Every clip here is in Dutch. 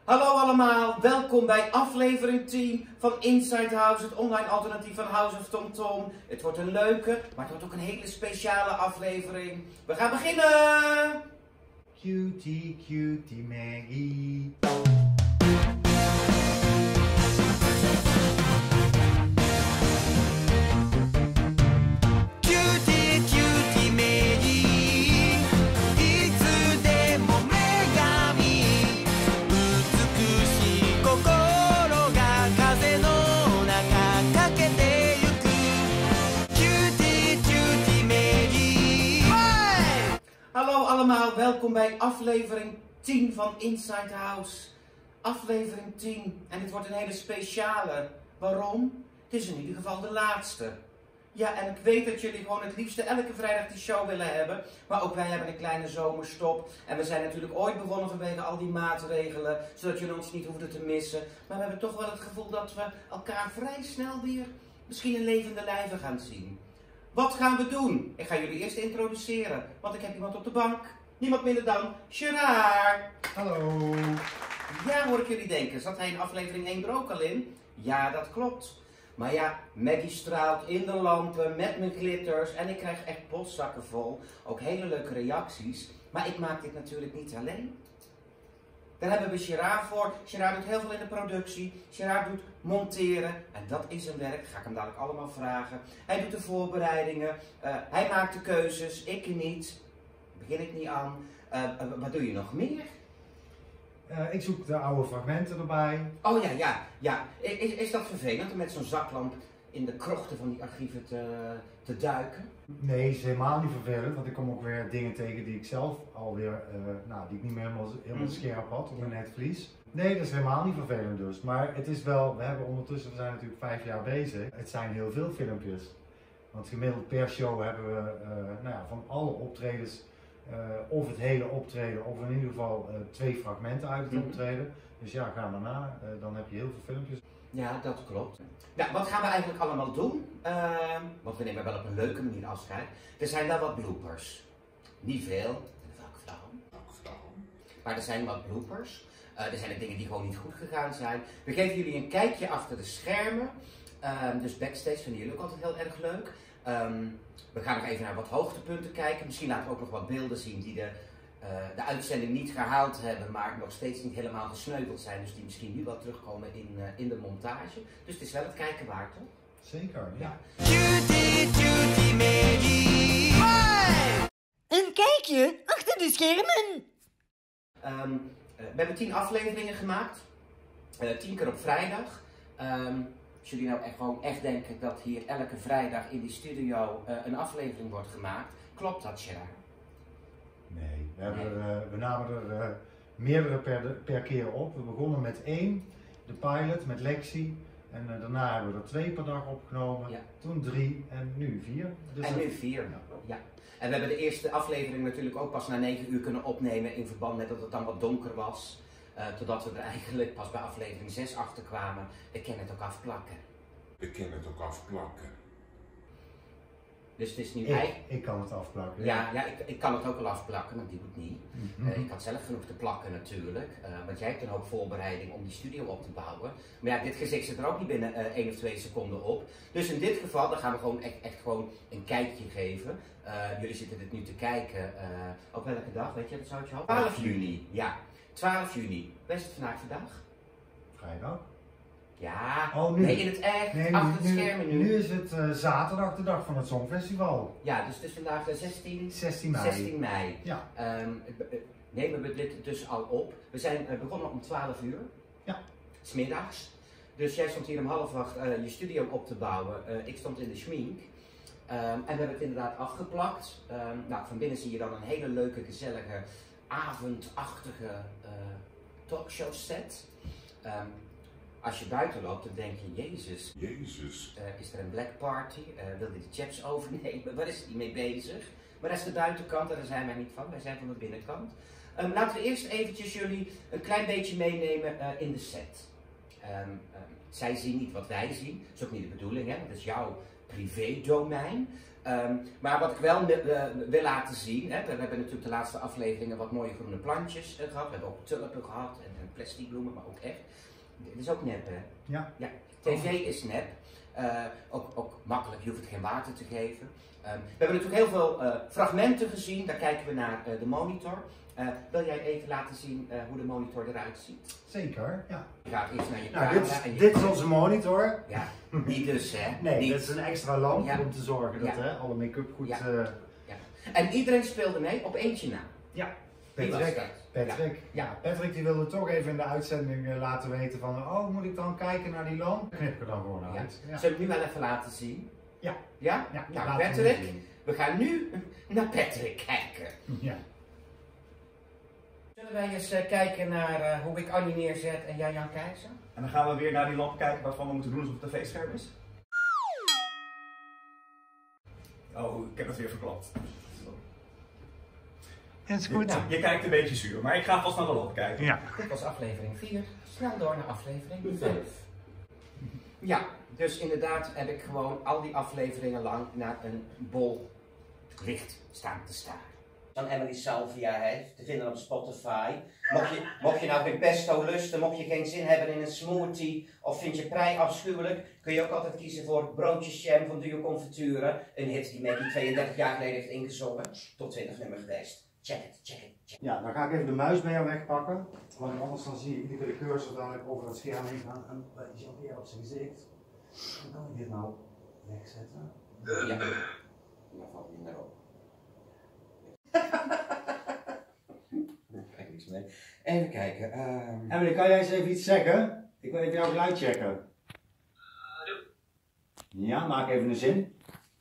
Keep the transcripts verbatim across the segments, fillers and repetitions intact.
Hallo allemaal, welkom bij aflevering tien van Inside House, het online alternatief van House of Tom Tom. Het wordt een leuke, maar het wordt ook een hele speciale aflevering. We gaan beginnen! Cutie, cutie Maggie. Hallo allemaal, welkom bij aflevering tien van Inside House. Aflevering tien. En het wordt een hele speciale. Waarom? Het is in ieder geval de laatste. Ja, en ik weet dat jullie gewoon het liefste elke vrijdag die show willen hebben. Maar ook wij hebben een kleine zomerstop. En we zijn natuurlijk ooit begonnen vanwege al die maatregelen. Zodat jullie ons niet hoefden te missen. Maar we hebben toch wel het gevoel dat we elkaar vrij snel weer misschien in levende lijven gaan zien. Wat gaan we doen? Ik ga jullie eerst introduceren, want ik heb iemand op de bank. Niemand minder dan Gerard. Hallo. Ja, hoor ik jullie denken. Zat hij in aflevering één er ook al in? Ja, dat klopt. Maar ja, Maggie straalt in de lampen met mijn glitters en ik krijg echt postzakken vol. Ook hele leuke reacties. Maar ik maak dit natuurlijk niet alleen. Daar hebben we Gerard voor. Gerard doet heel veel in de productie. Gerard doet monteren. En dat is een werk. Ga ik hem dadelijk allemaal vragen. Hij doet de voorbereidingen. Uh, hij maakt de keuzes. Ik niet. Begin ik niet aan. Uh, uh, wat doe je nog meer? Uh, ik zoek de oude fragmenten erbij. Oh ja, ja, ja. Is, is dat vervelend om met zo'n zaklamp in de krochten van die archieven te, te duiken? Nee, is helemaal niet vervelend, want ik kom ook weer dingen tegen die ik zelf alweer, uh, nou, die ik niet meer helemaal, helemaal Mm. scherp had op mijn netvlies. Nee, dat is helemaal niet vervelend dus. Maar het is wel, we hebben ondertussen, we zijn natuurlijk vijf jaar bezig. Het zijn heel veel filmpjes. Want gemiddeld per show hebben we, uh, nou ja, van alle optredens, uh, of het hele optreden, of in ieder geval uh, twee fragmenten uit het Mhm. optreden. Dus ja, ga maar na, uh, dan heb je heel veel filmpjes. Ja, dat klopt. Nou, wat gaan we eigenlijk allemaal doen? Uh, want we nemen wel op een leuke manier afscheid. Er zijn wel wat bloopers. Niet veel. Welke vrouw? Maar er zijn wat bloopers. Uh, er zijn ook dingen die gewoon niet goed gegaan zijn. We geven jullie een kijkje achter de schermen. Um, dus backstage vinden jullie ook altijd heel erg leuk. Um, we gaan nog even naar wat hoogtepunten kijken. Misschien laten we ook nog wat beelden zien die de, uh, de uitzending niet gehaald hebben, maar nog steeds niet helemaal gesneuveld zijn. Dus die misschien nu wel terugkomen in, uh, in de montage. Dus het is wel het kijken waard, toch? Zeker, ja. Cutie, cutie Maggie. Een kijkje achter de schermen. Um, uh, we hebben tien afleveringen gemaakt. Uh, tien keer op vrijdag. Um, als jullie nou echt, gewoon echt denken dat hier elke vrijdag in die studio uh, een aflevering wordt gemaakt, klopt dat, Gerard? Nee, we, hebben er, uh, we namen er uh, meerdere per, per keer op. We begonnen met één, de pilot met Lexi. En uh, daarna hebben we er twee per dag opgenomen. Ja. Toen drie en nu vier. Dus en nu vier, ja. ja. En we hebben de eerste aflevering natuurlijk ook pas na negen uur kunnen opnemen in verband met dat het dan wat donker was. Uh, totdat we er eigenlijk pas bij aflevering zes achter kwamen. Ik kan het ook afplakken. Ik kan het ook afplakken. Dus het is nu ik, eigenlijk... ik kan het afplakken. Ja, ja ik, ik kan het ook wel afplakken, maar die doet niet. Mm-hmm. uh, ik had zelf genoeg te plakken natuurlijk. Uh, want jij hebt een hoop voorbereiding om die studio op te bouwen. Maar ja, dit gezicht zit er ook niet binnen uh, één of twee seconden op. Dus in dit geval, dan gaan we gewoon echt, echt gewoon een kijkje geven. Uh, jullie zitten dit nu te kijken. Uh, op welke dag, weet je dat zou je houden? twaalf juni, ja. twaalf juni. Waar is het vandaag vandaag? Vrijdag. Ja, oh, nu. nee, in het echt, nee, achter nu, het schermen nu. Nu is het uh, zaterdag, de dag van het Songfestival. Ja, dus het is vandaag de zestien, zestien mei. zestien mei. Ja. Um, nemen we dit dus al op. We zijn uh, begonnen om twaalf uur. Ja. 's middags. Dus jij stond hier om half acht uh, je studio op te bouwen. Uh, ik stond in de schmink. Um, en we hebben het inderdaad afgeplakt. Um, nou, van binnen zie je dan een hele leuke, gezellige, avondachtige uh, talkshow set. Um, Als je buiten loopt, dan denk je, Jezus, Jezus. Uh, is er een black party? Uh, wil hij de chaps overnemen? Waar is hij mee bezig? Maar dat is de buitenkant en daar zijn wij niet van. Wij zijn van de binnenkant. Um, laten we eerst eventjes jullie een klein beetje meenemen uh, in de set. Um, um, zij zien niet wat wij zien. Dat is ook niet de bedoeling, hè? Dat is jouw privé-domein. Um, maar wat ik wel uh, wil laten zien, hè, we hebben natuurlijk de laatste afleveringen wat mooie groene plantjes uh, gehad. We hebben ook tulpen gehad en, en plastic bloemen, maar ook echt. Dit is ook nep, hè? Ja. Ja. T V is nep. Uh, ook, ook makkelijk, je hoeft het geen water te geven. Um, we hebben natuurlijk heel veel uh, fragmenten gezien, daar kijken we naar uh, de monitor. Uh, wil jij even laten zien uh, hoe de monitor eruit ziet? Zeker, ja. Je gaat eerst naar je Nou, camera dit is, en je... dit is onze monitor. Ja, niet dus hè? Nee, niet. dit is een extra lamp Ja. om te zorgen dat Ja. hè, alle make-up goed... Ja. Uh, Ja. En iedereen speelde mee op eentje na. ja, Wie was Patrick. dat? Patrick. Ja. Ja. Patrick die wilde toch even in de uitzending uh, laten weten van, oh, moet ik dan kijken naar die lamp? Knip ik er dan gewoon Ja. uit. Ja. Zullen we het nu wel even laten zien? Ja. Ja? Ja, Nou, laten we Patrick, het zien. we gaan nu naar Patrick kijken. Ja. Zullen wij eens uh, kijken naar uh, hoe ik Annie neerzet en jij Jan Keizer? En dan gaan we weer naar die lamp kijken waarvan we moeten doen alsof het een tv-scherm is. Oh, ik heb het weer verklapt. Het is goed. Nou, Je kijkt een beetje zuur, maar ik ga vast naar de lamp kijken. Ja. dit was aflevering vier. Snel door naar aflevering vijf. Ja, dus inderdaad heb ik gewoon al die afleveringen lang naar een bol licht staan te staren. Van Emily Salvia heeft, te vinden op Spotify. Mocht je, mocht je nou geen pesto lusten, mocht je geen zin hebben in een smoothie of vind je prei afschuwelijk, kun je ook altijd kiezen voor broodjes jam van Duo Confiture. Een hit die Maggie tweeëndertig jaar geleden heeft ingezongen. Top twintig nummer geweest. Check it, check it, check it. Ja, dan ga ik even de muis bij jou wegpakken. Want anders dan zie je iedere keer de cursor dadelijk over het scherm heen gaan en Jean-Pierre op zijn gezicht. Hoe kan ik dit nou wegzetten? Ja, daar valt niet meer op. Kijk niks mee. Even kijken. Um... Emily, kan jij eens even iets zeggen? Ik wil even jouw geluid checken. Ja, maak even een zin.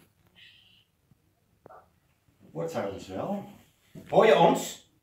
Wordt zij ons wel? Hoor je ons?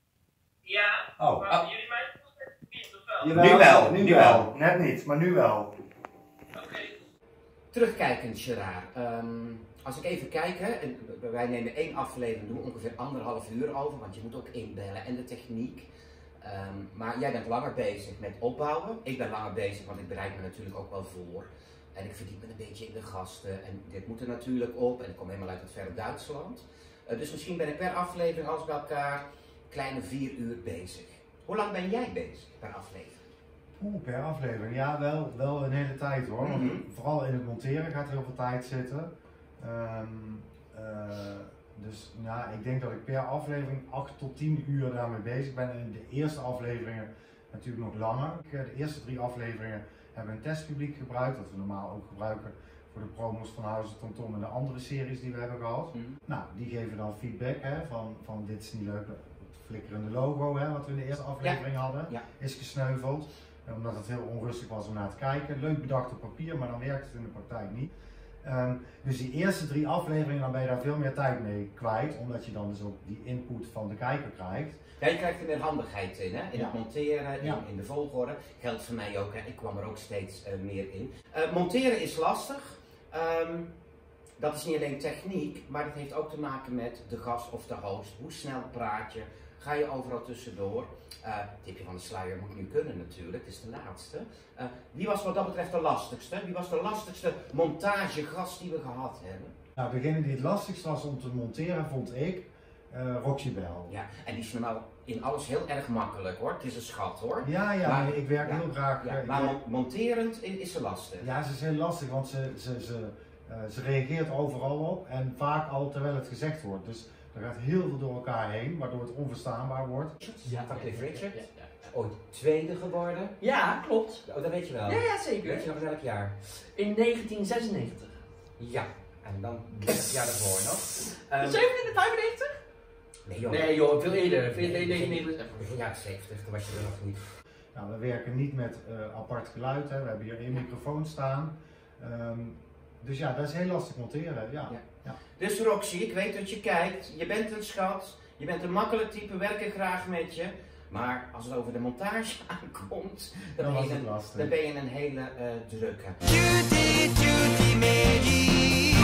Ja, Oh. maar jullie mij niet of wel? Jawel, Nu wel, nu, nu wel. wel. Net niet, maar nu wel. Oké. Terugkijkend, Gerard. Um, als ik even kijk, hè, en wij nemen één aflevering, doen ongeveer anderhalf uur over, want je moet ook inbellen en de techniek. Um, maar jij bent langer bezig met opbouwen. Ik ben langer bezig, want ik bereid me natuurlijk ook wel voor. En ik verdiep me een beetje in de gasten. En dit moet er natuurlijk op. En ik kom helemaal uit het verre Duitsland. Uh, dus misschien ben ik per aflevering, alles bij elkaar, kleine vier uur bezig. Hoe lang ben jij bezig per aflevering? Oeh, per aflevering. Ja, wel, wel een hele tijd hoor. Want Mhm. vooral in het monteren gaat heel veel tijd zitten. Um, uh, dus ja, ik denk dat ik per aflevering acht tot tien uur daarmee bezig ben. En de eerste afleveringen natuurlijk nog langer. De eerste drie afleveringen hebben we een testpubliek gebruikt. Dat we normaal ook gebruiken voor de promos van Huizen Tom Tom en de andere series die we hebben gehad. Mm-hmm. Nou, die geven dan feedback hè, van, van dit is niet leuk. Het flikkerende logo hè, wat we in de eerste aflevering hadden, Ja. is gesneuveld. Omdat het heel onrustig was om naar te kijken. Leuk bedacht op papier, maar dan werkt het in de praktijk niet. Um, dus die eerste drie afleveringen, dan ben je daar veel meer tijd mee kwijt. Omdat je dan dus ook die input van de kijker krijgt. Ja, je krijgt er meer handigheid in, hè? In Ja. het monteren, in, Ja. in de volgorde. Geldt voor mij ook, hè? Ik kwam er ook steeds uh, meer in. Uh, monteren is lastig. Um, dat is niet alleen techniek, maar het heeft ook te maken met de gast of de host. Hoe snel praat je? Ga je overal tussendoor? Uh, tipje van de sluier moet nu kunnen natuurlijk, het is de laatste. Uh, wie was wat dat betreft de lastigste? Wie was de lastigste montagegast die we gehad hebben? Nou, degene die het lastigst was om te monteren, vond ik uh, Roxy Bell. Ja, en die is normaal in alles heel erg makkelijk hoor. Het is een schat hoor. Ja, ja, Maar- nee, ik werk ja, heel graag. Ja, uh, ik maar werk- mon- monterend i- is ze lastig. ja, ze is heel lastig, want ze, ze, ze, uh, ze reageert overal op en vaak al terwijl het gezegd wordt. Dus er gaat heel veel door elkaar heen, waardoor het onverstaanbaar wordt. Ja, van Cliff Richard. Ooit tweede geworden. Ja, klopt. Oh, dat weet je wel. Ja, ja, Weet zeker. je nog welk jaar? In negentien zesennegentig. Ja. En dan het jaar daarvoor nog. Um, zevenennegentig, vijfennegentig? nee joh. Nee joh, veel eerder. Veel Nee, eerder, begin- negenennegentig. Begin jaren zeventig, toen was je er nog niet. Nou, we werken niet met uh, apart geluid, hè. We hebben hier één microfoon staan. Um, dus ja, dat is heel lastig monteren. Ja. Ja. Ja. Dus Roxy, ik weet dat je kijkt. Je bent een schat. Je bent een makkelijk type, we werken graag met je. Maar als het over de montage aankomt, dan, Dan ben, was je het een, lastig. dan ben je een hele uh, drukke. Duty, duty, Maggie.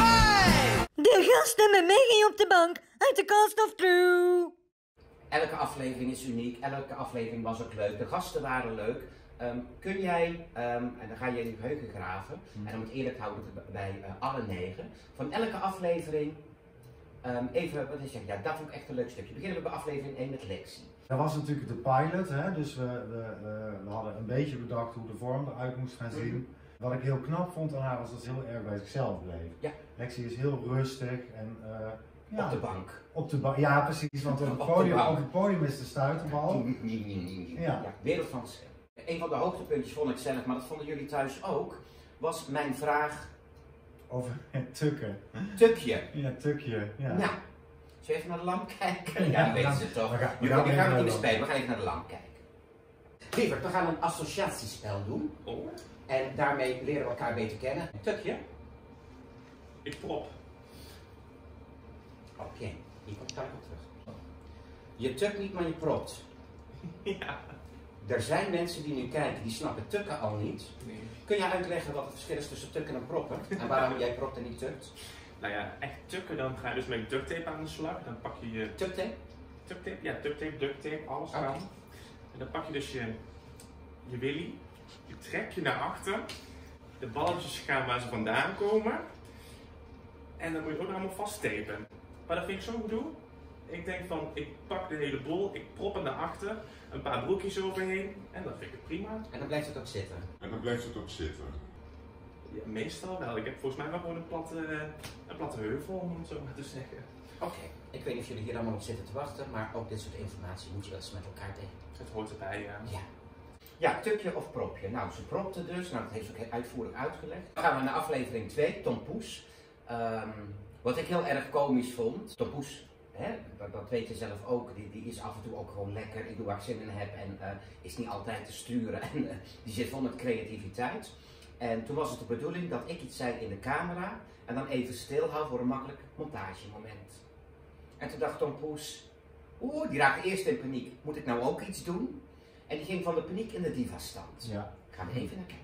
De gasten met Maggie op de bank uit de cast of crew. Elke aflevering is uniek, elke aflevering was ook leuk, de gasten waren leuk. Um, kun jij, um, en dan ga je in je geheugen graven, Hmm. en dan moet eerlijk houden bij uh, alle negen, van elke aflevering, um, even, wat is het? Ja, dat vond ik echt een leuk stukje. Beginnen we bij aflevering één met Lexi. Dat was natuurlijk de pilot, hè? Dus we, we, we, we hadden een beetje bedacht hoe de vorm eruit moest gaan zien. Mm-hmm. Wat ik heel knap vond aan haar was dat ze heel erg bij zichzelf bleef. Ja. Lexi is heel rustig en uh, ja, Op de bank. Op de bank, ja precies, want op het Op de podium, bank. op het podium is de stuiterbal. Ja. Ja. Ja, wereld van verschil. Een van de hoogtepuntjes vond ik zelf, maar dat vonden jullie thuis ook, was mijn vraag, Over het tukken. tukje. Ja, tukje. Ja. Nou, zullen we even naar de lamp kijken? Ja, Ja, dat we weten gaan- ze toch. we gaan- we Nu gaan gaan we even niet naar meer de spelen, we gaan even naar de lamp kijken. Lieverd, we gaan een associatiespel doen. Oh, En daarmee leren we elkaar beter kennen. Tukje. ik prop. Oké, hier komt daar op terug. Je tukt niet, maar je propt. Ja. Er zijn mensen die nu kijken, die snappen tukken al niet. Nee. Kun jij uitleggen wat het verschil is tussen tukken en proppen? En waarom jij propt en niet tukt? Nou ja, echt tukken, dan ga je dus met duct tape aan de slag. Dan pak je je Tukte? duct tape, ja, duct tape, duct tape, alles Oké. aan. En dan pak je dus je, je willy, je trek je naar achter. De balletjes gaan waar ze vandaan komen. En dan moet je het ook nog allemaal vasttapen. Maar dat vind ik zo'n gedoe. Ik denk van, ik pak de hele bol, ik prop hem naar achter, een paar broekjes overheen en dat vind ik prima. En dan blijft het ook zitten. En dan blijft het ook zitten. Ja, meestal wel. Ik heb volgens mij wel gewoon een platte, een platte heuvel, om het zo maar te zeggen. Oké, ik weet niet of jullie hier allemaal op zitten te wachten, maar ook dit soort informatie moet je wel eens met elkaar delen. Het hoort erbij, ja. Ja. Ja, tukje of propje. Nou, ze propte dus. Nou, dat heeft ze ook heel uitvoerig uitgelegd. Dan gaan we naar aflevering twee, Tom Poes. Um, wat ik heel erg komisch vond. Tom Poes, hè, dat, dat weet je zelf ook, die, die is af en toe ook gewoon lekker. Ik doe waar ik zin in heb en uh, is niet altijd te sturen. En uh, die zit vol met creativiteit. En toen was het de bedoeling dat ik iets zei in de camera en dan even stilhoud voor een makkelijk montagemoment. En toen dacht Tom Poes, oeh, die raakte eerst in paniek. Moet ik nou ook iets doen? En die ging van de paniek in de diva-stand. Ja. Gaan we even naar kijken.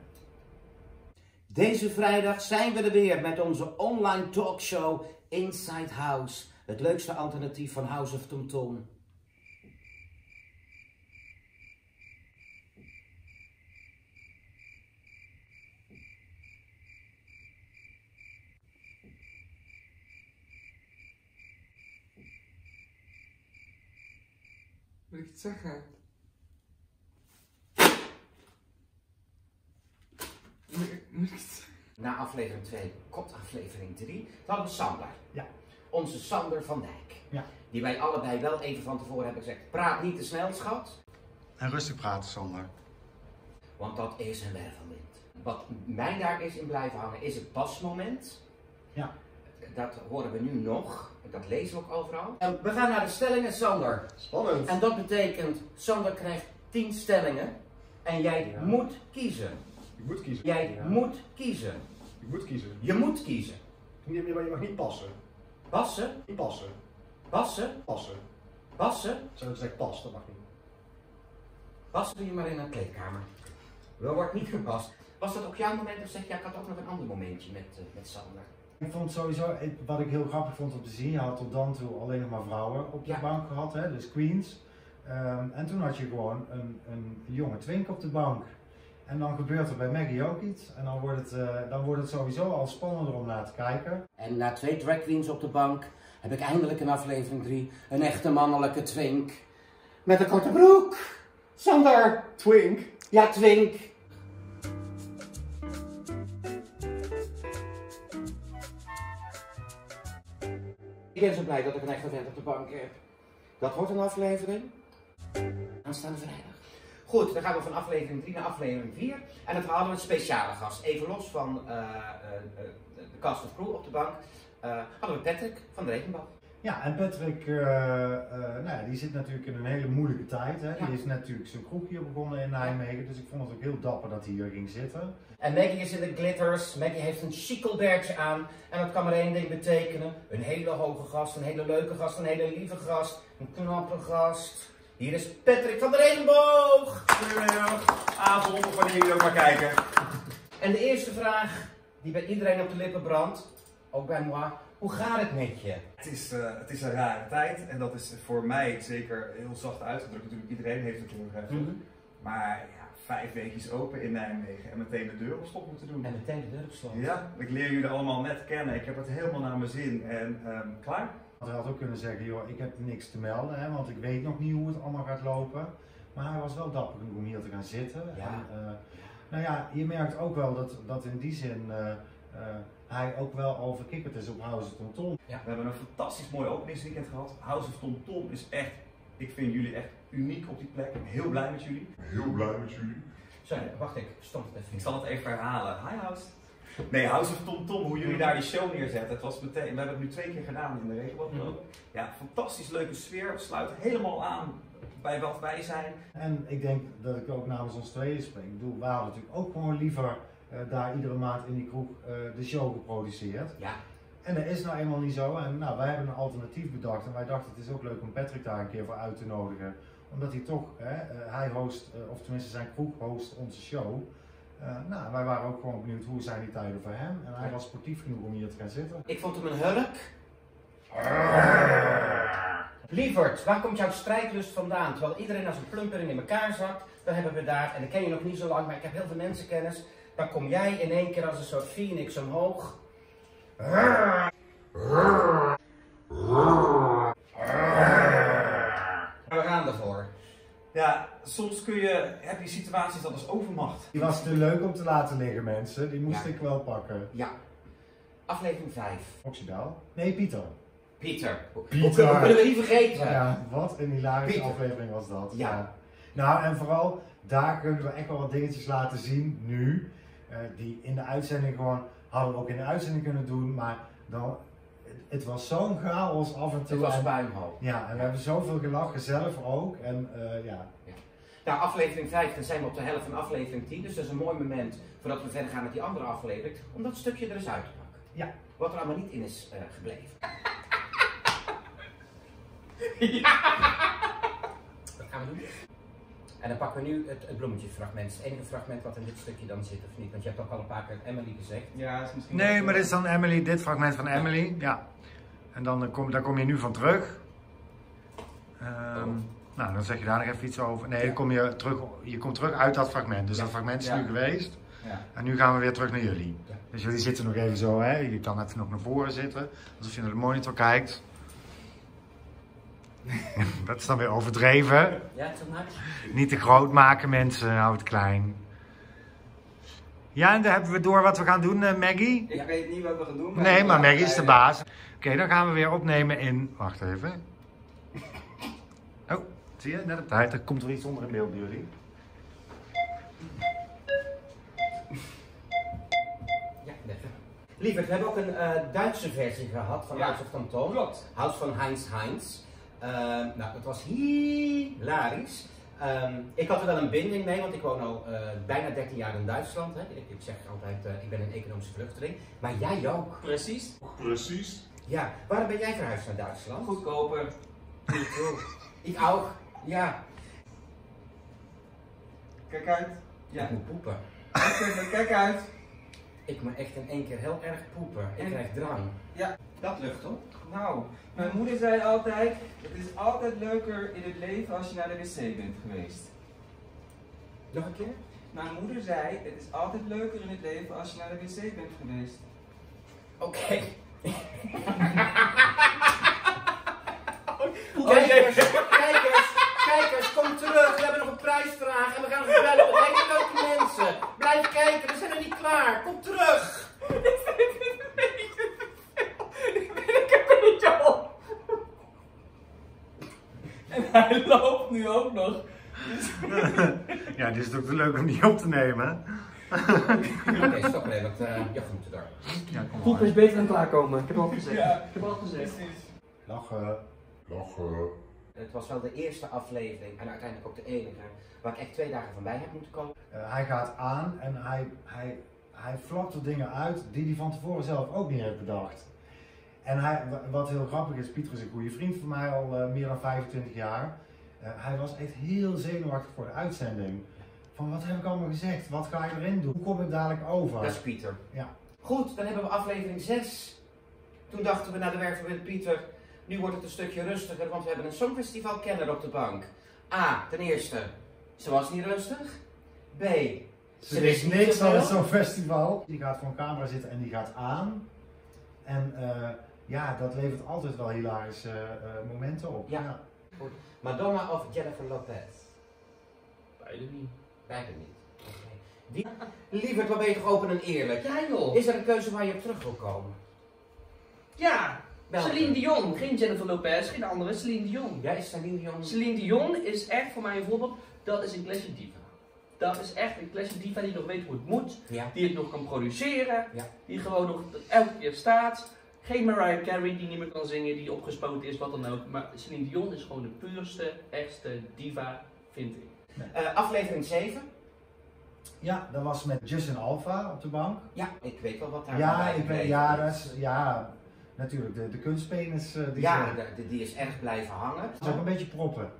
Deze vrijdag zijn we er weer met onze online talkshow Inside House. Het leukste alternatief van House of Tom Tom. Moet ik iets zeggen? Moet ik, moet ik iets zeggen? Na aflevering twee komt aflevering drie. Dan hadden we Sander. Ja. Onze Sander van Dijk. Ja. Die wij allebei wel even van tevoren hebben gezegd. Praat niet te snel, schat. En rustig praten, Sander. Want dat is een wervelwind. Wat mij daar is in blijven hangen is het pasmoment. Ja. Dat horen we nu nog. Dat lezen we ook overal. En we gaan naar de stellingen, Sander. Spannend. En dat betekent, Sander krijgt tien stellingen. En jij Ja. moet kiezen. Je moet kiezen. Jij Ja. moet kiezen. Je moet kiezen. Je moet kiezen. Je, je mag niet passen. Passen, Niet passen. passen, Passen. passen. Zou je zeggen pas, dat mag niet. Passen doe je maar in een kleedkamer. Er wordt niet gepast. Was dat ook jouw moment of zeg je, ja, ik had ook nog een ander momentje met, uh, met Sander? Ik vond sowieso, ik- wat ik heel grappig vond om te zien, je had tot dan toe alleen nog maar vrouwen op de Ja. bank gehad, hè, dus queens. Um, en toen had je gewoon een, een jonge twink op de bank. En dan gebeurt er bij Maggie ook iets. En dan wordt het, uh, dan wordt het sowieso al spannender om naar te kijken. En na twee drag queens op de bank heb ik eindelijk in aflevering drie een echte mannelijke twink. Met een korte broek. Sander. Twink. Ja, twink. Ik ben zo blij dat ik een echte vent op de bank heb. Dat wordt een aflevering. Aanstaande vrijdag. Goed, dan gaan we van aflevering drie naar aflevering vier. En dan hadden we een speciale gast. Even los van uh, uh, uh, de cast of crew op de bank. Uh, hadden we Patrick van de Regenbad. Ja, en Patrick, uh, uh, nou ja, die zit natuurlijk in een hele moeilijke tijd. Hè. Ja. Die is natuurlijk zijn kroegje begonnen in Nijmegen. Dus ik vond het ook heel dapper dat hij hier ging zitten. En Maggie is in de glitters. Maggie heeft een chikelbertje aan. En dat kan maar één ding betekenen. Een hele hoge gast, een hele leuke gast, een hele lieve gast. Een knappe gast. Hier is Patrick van de Regenboog. Goedemiddag, avond of wanneer jullie ook maar kijken. En de eerste vraag die bij iedereen op de lippen brandt. Ook bij moi. Hoe gaat het met je? Het is, uh, het is een rare tijd en dat is voor mij zeker heel zacht uitgedrukt. Natuurlijk, iedereen heeft het hoe uh, Mm-hmm. Maar ja, vijf weekjes open in Nijmegen en meteen de deur op slot moeten doen. En meteen de deur op slot. Ja, ik leer jullie allemaal net kennen. Ik heb het helemaal naar mijn zin en um, klaar. Hij had ook kunnen zeggen, joh, ik heb niks te melden, hè, want ik weet nog niet hoe het allemaal gaat lopen. Maar hij was wel dapper genoeg om hier te gaan zitten. Ja. En, uh, nou ja, je merkt ook wel dat, dat in die zin uh, uh, hij ook wel al verkikkerd is op House of Tom Tom. Ja. We hebben een fantastisch mooi openingsweekend gehad. House of Tom Tom is echt, ik vind jullie echt uniek op die plek. Ik ben heel blij met jullie. Heel blij met jullie. Sorry, wacht ik, stond het even. Ik zal het even herhalen. Hi House. Nee, House of Tom Tom, hoe jullie daar die show neerzetten. Het was meteen, we hebben het nu twee keer gedaan in de regenboog. Mm-hmm. Ja, fantastisch leuke sfeer. Sluit helemaal aan bij wat wij zijn. En ik denk dat ik ook namens ons tweeën spreek. Ik bedoel, we hadden natuurlijk ook gewoon liever uh, daar iedere maand in die kroeg uh, de show geproduceerd. Ja. En dat is nou eenmaal niet zo. En nou, wij hebben een alternatief bedacht. En wij dachten het is ook leuk om Patrick daar een keer voor uit te nodigen. Omdat hij toch, hè, uh, hij host, uh, of tenminste zijn kroeg host onze show. Uh, nou, wij waren ook gewoon benieuwd hoe zijn die tijden voor hem. En hij was sportief genoeg om hier te gaan zitten. Ik vond hem een hulk. Lievert, waar komt jouw strijdlust vandaan? Terwijl iedereen als een plumpering in elkaar zakt, dan hebben we daar, en dat ken je nog niet zo lang, maar ik heb heel veel mensenkennis. Dan kom jij in één keer als een soort phoenix omhoog. We gaan ervoor. Ja, soms kun je, heb je situaties dat als overmacht. Die was te leuk om te laten liggen, mensen. Die moest Ja. ik wel pakken. Ja. Aflevering vijf. Oxidaal? Nee, Pieter. Pieter. Pieter. Hoe kunnen we die vergeten? Ja, wat een hilarische Pieter. aflevering was dat. Ja. Nou, en vooral, daar kunnen we echt wel wat dingetjes laten zien nu. Uh, die in de uitzending gewoon, hadden we ook in de uitzending kunnen doen. Maar dan, het, het was zo'n chaos af en toe. Het was en, puinhoop. Ja, en we hebben zoveel gelachen, zelf ook. En uh, ja. Nou, aflevering vijf, dan zijn we op de helft van aflevering tien. Dus dat is een mooi moment voordat we verder gaan met die andere aflevering. Om dat stukje er eens uit te pakken. Ja. Wat er allemaal niet in is uh, gebleven. Wat gaan we doen? En dan pakken we nu het, het bloemetjesfragment. Het enige fragment wat in dit stukje dan zit, of niet? Want je hebt ook al een paar keer Emily gezegd. Ja, is misschien Nee, maar dit is dan Emily, dit fragment van Emily. Ja. En dan uh, kom, daar kom je nu van terug. Um, oh. Nou, dan zeg je daar nog even iets over. Nee, dan kom je, terug, je komt terug uit dat fragment. Dus Ja. dat fragment is Ja. nu geweest. Ja. En nu gaan we weer terug naar jullie. Ja. Dus jullie zitten nog even zo, hè. Je kan even nog naar voren zitten. Alsof je naar de monitor kijkt. Dat is dan weer overdreven. Ja, too much? Niet te groot maken, mensen. Hou het klein. Ja, en dan hebben we door wat we gaan doen, uh, Maggie. Ik weet niet wat we gaan doen. Nee, maar Maggie is de baas. Oké, okay, dan gaan we weer opnemen in... Wacht even. Oh, zie je? Net op tijd. Er komt er iets onder in beeld bij jullie. Ja, even. Lieverd, we hebben ook een uh, Duitse versie gehad van Ja. House of Tom Tom. Klopt. House van Heinz Heinz. Uh, nou, dat was hilarisch. Um, ik had er wel een binding mee, want ik woon al uh, bijna dertien jaar in Duitsland. Hè. Ik, ik zeg altijd, uh, ik ben een economische vluchteling. Maar jij ook. Precies. Precies. Ja, waarom ben jij verhuisd naar Duitsland? Goedkoper. Ik ook. Ja. Kijk uit. Ja. Ik moet poepen. Kijk, kijk uit. Ik moet echt in één keer heel erg poepen. Ik En- krijg drang. Ja. Dat lucht op. Nou, mijn moeder zei altijd, het is altijd leuker in het leven als je naar de wc bent geweest. Nog een keer? Mijn moeder zei, het is altijd leuker in het leven als je naar de wc bent geweest. Oké. Kijkers, kijkers, kijkers, kom terug. We hebben nog een prijsvraag en we gaan nog bellen met hele leuke mensen. Blijf kijken, we zijn er niet klaar. Kom terug. En hij loopt nu ook nog. Ja, dit is toch te leuk om die op te nemen. Oké, okay, stop even, want uh, Jochem moet er. Ja, kom Poep maar. is beter dan klaarkomen. Ik heb al gezegd. Ja. Ik heb al gezegd. Precies. Lachen. Lachen. Het was wel de eerste aflevering en uiteindelijk ook de enige waar ik echt twee dagen van bij heb moeten komen. Uh, hij gaat aan en hij, hij, hij flapt er dingen uit die hij van tevoren zelf ook niet heeft bedacht. En hij, wat heel grappig is, Pieter is een goede vriend van mij al uh, meer dan vijfentwintig jaar. Uh, hij was echt heel zenuwachtig voor de uitzending. Van wat heb ik allemaal gezegd? Wat ga je erin doen? Hoe kom ik dadelijk over? Dat is Pieter. Ja. Goed, dan hebben we aflevering zes. Toen dachten we, nou de werken met Pieter, nu wordt het een stukje rustiger, want we hebben een songfestival kenner op de bank. A, ten eerste, Ze was niet rustig. B. Ze wist niks van zo'n festival. Die gaat voor een camera zitten en die gaat aan. En uh, ja, dat levert altijd wel hilarische uh, momenten op. Ja. Ja. Madonna of Jennifer Lopez? Beide niet. Beide niet. Okay. Die... Lieverd, wat ben je toch open en eerlijk? Ja joh. Is er een keuze waar je op terug wil komen? Ja. Welke? Celine Dion, geen Jennifer Lopez, geen andere, Celine Dion. Ja, is Celine Dion? Celine Dion is echt voor mij een voorbeeld, dat is een classic diva. Dat is echt een classic diva die nog weet hoe het moet, ja. Die het nog kan produceren, ja. Die gewoon nog elke keer staat. Geen Mariah Carey die niet meer kan zingen, die opgespoten is, wat dan ook. Maar Celine Dion is gewoon de puurste, echtste diva, vind ik. Nee. Uh, aflevering zeven. Ja, dat was met Justin Alpha op de bank. Ja, ik weet wel wat daar ja, ik weet, ja, dat is, ja, natuurlijk, de, de kunstpenis uh, die, ja, ze, de, die is erg blijven hangen. Het is ook een beetje proppen.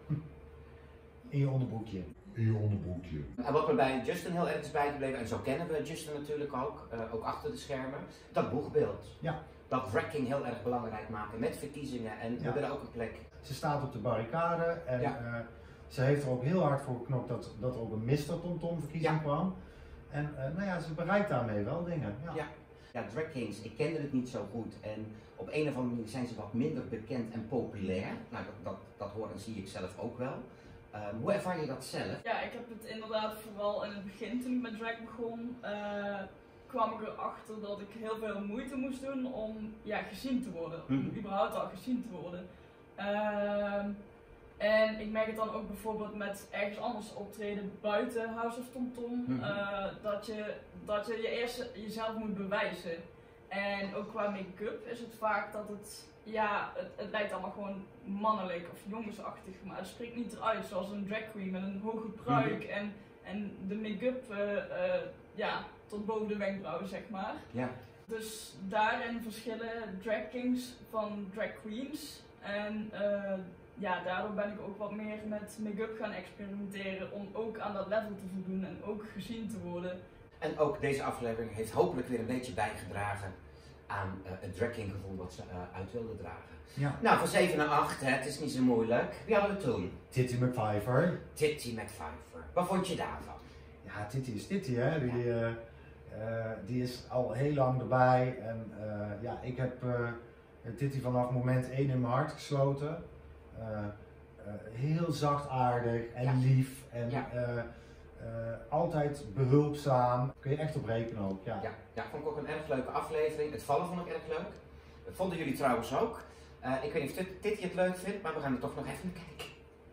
In je onderbroekje. In je onderbroekje. En wat me bij Justin heel erg is bijgebleven, en zo kennen we Justin natuurlijk ook, uh, ook achter de schermen, dat boegbeeld. Ja. Dat wrecking heel erg belangrijk maken met verkiezingen en ja. we willen ook een plek. Ze staat op de barricade en ja. uh, ze heeft er ook heel hard voor geknokt dat, dat er ook een mister Tom Tom verkiezing ja. kwam. En uh, nou ja, ze bereikt daarmee wel dingen. Ja. Ja. Ja, drag kings, ik kende het niet zo goed en op een of andere manier zijn ze wat minder bekend en populair. Nou, dat, dat, dat hoor en zie ik zelf ook wel. Um, hoe ervaar je dat zelf? Ja, ik heb het inderdaad vooral in het begin toen ik met drag begon, uh, kwam ik erachter dat ik heel veel moeite moest doen om ja, gezien te worden. Om mm-hmm. überhaupt al gezien te worden. Uh, en ik merk het dan ook bijvoorbeeld met ergens anders optreden buiten House of Tom Tom. Mm-hmm. uh, dat, je, dat je je eerst jezelf moet bewijzen. En ook qua make-up is het vaak dat het, ja, het, het lijkt allemaal gewoon mannelijk of jongensachtig, maar het spreekt niet eruit zoals een drag queen met een hoge pruik mm-hmm. en, en de make-up uh, uh, ja, tot boven de wenkbrauwen, zeg maar. Ja. Dus daarin verschillen drag kings van drag queens en uh, ja, daardoor ben ik ook wat meer met make-up gaan experimenteren om ook aan dat level te voldoen en ook gezien te worden. En ook deze aflevering heeft hopelijk weer een beetje bijgedragen aan uh, het drag king gevoel wat ze uh, uit wilden dragen. Ja. Nou, van zeven naar acht, hè, het is niet zo moeilijk. Wie hadden we toen? Titty McPfeiffer. Titty McPfeiffer. Wat vond je daarvan? Ja, Titty is Titty, hè. Die, uh, uh, die is al heel lang erbij. En uh, ja, ik heb uh, Titty vanaf moment één in mijn hart gesloten. Uh, uh, heel zachtaardig en ja. lief. En, ja. uh, Uh, altijd behulpzaam. Kun je echt op rekenen ook. Ja. Ja, ja, vond ik ook een erg leuke aflevering. Het vallen vond ik erg leuk. Dat vonden jullie trouwens ook. Uh, ik weet niet of Titty het leuk vindt, maar we gaan er toch nog even naar kijken.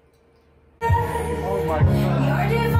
Oh my god.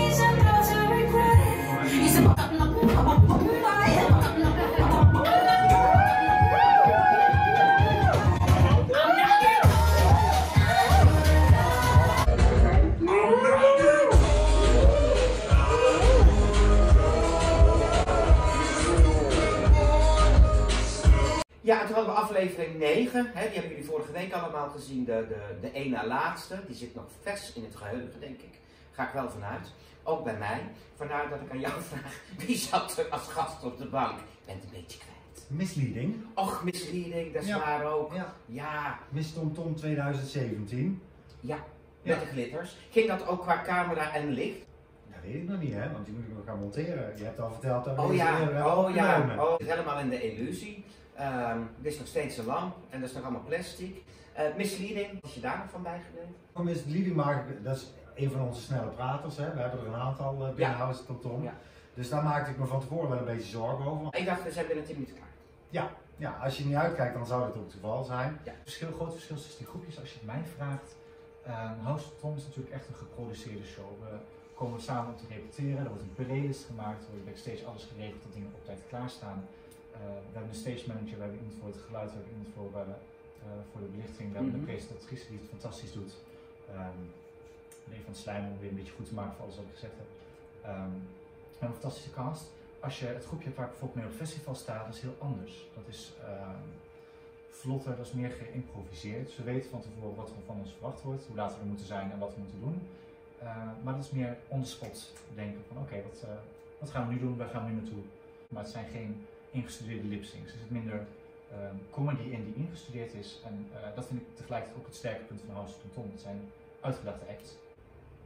Ja, en toen hadden we aflevering negen, hè, die hebben jullie vorige week allemaal gezien, de, de, de één na laatste. Die zit nog vers in het geheugen, denk ik. Ga ik wel vanuit. Ook bij mij. Vandaar dat ik aan jou vraag, wie zat er als gast op de bank? Ik ben het een beetje kwijt. Misleading. Och, Misleading, dat is ja. waar ook. Ja. ja. Miss Tom Tom twintig zeventien. Ja, met ja. de glitters. Ging dat ook qua camera en licht? Dat weet ik nog niet, hè, want die moet ik nog gaan monteren. Je hebt al verteld dat we oh, deze ja. eerder Oh ja, oh, het is helemaal in de illusie. Um, dit is nog steeds een lamp en dat is nog allemaal plastic. Uh, misleading, is je daar nog van bijgebleven? Van misleading maak ik, dat is een van onze snelle praters, hè. We hebben er een aantal uh, binnen ja. House Tom Tom. Ja. Dus daar maakte ik me van tevoren wel een beetje zorgen over. Ik dacht, we zijn binnen tien minuten klaar. Ja, ja, als je niet uitkijkt dan zou het ook het geval zijn. Ja. Verschil, groot verschil tussen die groepjes, als je het mij vraagt. Um, House of Tom is natuurlijk echt een geproduceerde show. We komen samen om te repeteren, er wordt een playlist gemaakt, er wordt backstage alles geregeld dat dingen op tijd klaarstaan. Uh, we hebben een stage manager, we hebben iemand voor het geluid, we hebben iemand voor, uh, uh, voor de belichting, we hebben mm-hmm. een presentatrice die het fantastisch doet. Um, Lee van Slijm om weer een beetje goed te maken voor alles wat ik gezegd heb. Um, we hebben een fantastische cast. Als je het groepje hebt waar ik bijvoorbeeld mee op festival sta, dat is heel anders. Dat is um, vlotter, dat is meer geïmproviseerd. Ze weten van tevoren wat er van ons verwacht wordt, hoe laat we er moeten zijn en wat we moeten doen. Uh, maar dat is meer on the spot denken van oké, okay, wat, uh, wat gaan we nu doen, waar gaan we nu naartoe? Maar het zijn geen ingestudeerde lip-syncs. Er zit minder um, comedy in die ingestudeerd is. En uh, dat vind ik tegelijkertijd ook het sterke punt van House of Tom Tom. Het zijn uitgedachte acts.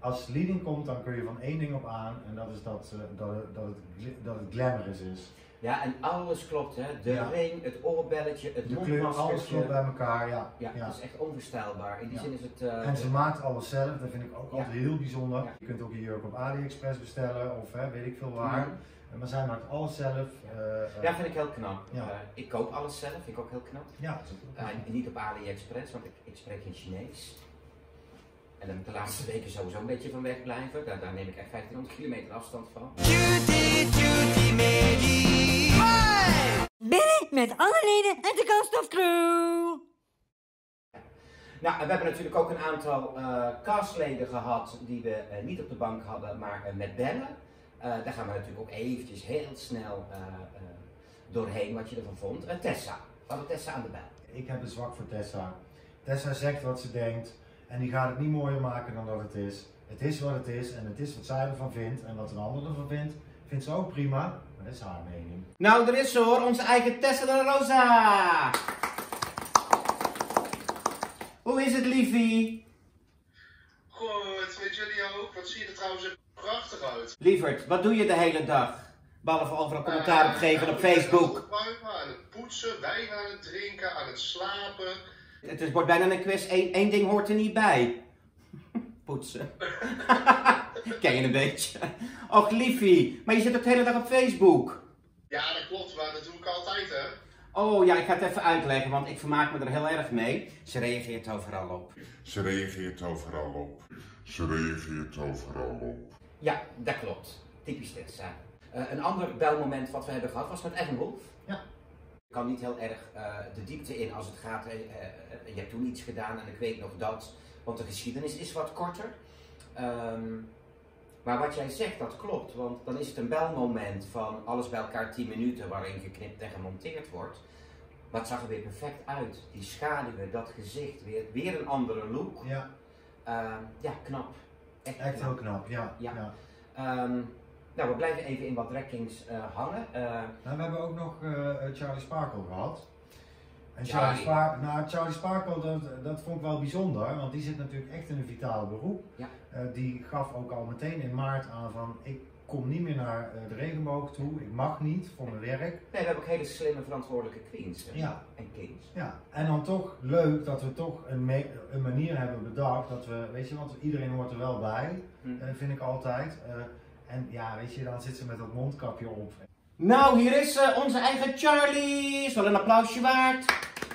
als leading komt, dan kun je van één ding op aan en dat is dat, uh, dat, het, dat, het, dat het glamorous is. Ja, en alles klopt, hè? De Ja. ring, het oorbelletje, het De kleur, alles mondmaskertje. klopt bij elkaar, ja. Ja, ja. dat is echt onvoorstelbaar. In die Ja. zin is het... Uh, En ze maakt alles zelf, dat vind ik ook Ja. altijd heel bijzonder. Ja. Je kunt ook je jurk op AliExpress bestellen of hè, weet ik veel waar. Mhm. Maar zij maakt alles zelf. Uh, uh, Ja, vind ik heel knap. Ja. Uh, ik koop alles zelf, vind ik ook heel knap. Ja, dat is ook Uh, knap. niet op AliExpress, want ik, ik spreek geen Chinees. En daar moet ik de laatste weken sowieso een beetje van wegblijven. Daar, daar neem ik echt vijftienhonderd kilometer afstand van. Binnen met alle leden en de Kaststofcrew. Nou, we hebben natuurlijk ook een aantal uh, castleden gehad die we uh, niet op de bank hadden, maar uh, met bellen. Uh, daar gaan we natuurlijk ook eventjes heel snel uh, uh, doorheen wat je ervan vond. Uh, Tessa, we hadden Tessa aan de bel. Ik heb een zwak voor Tessa. Tessa zegt wat ze denkt en die gaat het niet mooier maken dan dat het is. Het is wat het is en het is wat zij ervan vindt en wat een ander ervan vindt, vindt ze ook prima, maar dat is haar mening. Nou, er is ze hoor, onze eigen Tessa de la Rosa. Hoe is het, liefie? Goed, met jullie ook. Wat zie je er trouwens er prachtig uit. Lieverd, wat doe je de hele dag? Behalve overal commentaar op geven op Uh, nou, Facebook. ik ben aan het opruimen, aan het poetsen, wijn aan het drinken, aan het slapen. Het is, wordt bijna een quiz, Eén één ding hoort er niet bij. Poetsen. Ken je een beetje. Och liefie, maar je zit ook de hele dag op Facebook. Ja, dat klopt, maar dat doe ik altijd, hè. Oh ja, ik ga het even uitleggen, want ik vermaak me er heel erg mee. Ze reageert overal op. Ze reageert overal op. Ze reageert overal op. Ja, dat klopt. Typisch Tessa. Uh, een ander belmoment wat we hebben gehad was met Evan Wolf. Ja. Ik kan niet heel erg uh, de diepte in als het gaat, uh, uh, je hebt toen iets gedaan en ik weet nog dat, want de geschiedenis is wat korter. Um, maar wat jij zegt, dat klopt, want dan is het een belmoment van alles bij elkaar tien minuten waarin geknipt en gemonteerd wordt. Maar het zag er weer perfect uit. Die schaduwen, dat gezicht, weer, weer een andere look. Ja. Uh, ja, knap. Echt, Echt knap. heel knap, ja. Ja. ja. Um, nou, we blijven even in wat drekkings uh, hangen. Uh, Nou, we hebben ook nog uh, Charlie Sparkle gehad. En Charlie, Charlie. Spar nou, Charlie Sparkle, dat, dat vond ik wel bijzonder, want die zit natuurlijk echt in een vitaal beroep. Ja. Uh, die gaf ook al meteen in maart aan van, ik kom niet meer naar uh, de regenboog toe, ik mag niet voor mijn werk. Nee, we hebben ook hele slimme verantwoordelijke queens hè? Ja. En kings. Ja, en dan toch leuk dat we toch een, me een manier hebben bedacht dat we, weet je, want iedereen hoort er wel bij, Hm. uh, vind ik altijd. Uh, en ja, weet je, dan zit ze met dat mondkapje op. Nou, hier is uh, onze eigen Charlie. Is wel een applausje waard.